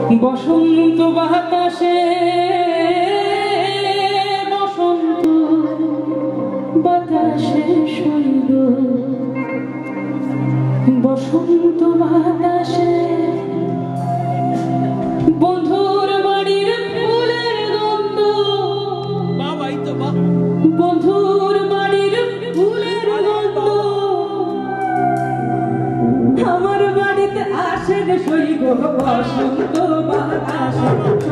বসন্ত বাতাসে বসন্ত বাতাসে শৈল বসন্ত বাতাসে বন্ধুর বাড়ির ফুলের গন্ধ বাবাই তো বা বন্ধুর বাড়ির ফুলের গন্ধ আমার বাড়িতে আসে রে সই গো বসন্ত বাতাসে